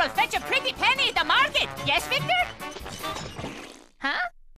will fetch a pretty penny at the market. Yes, Victor?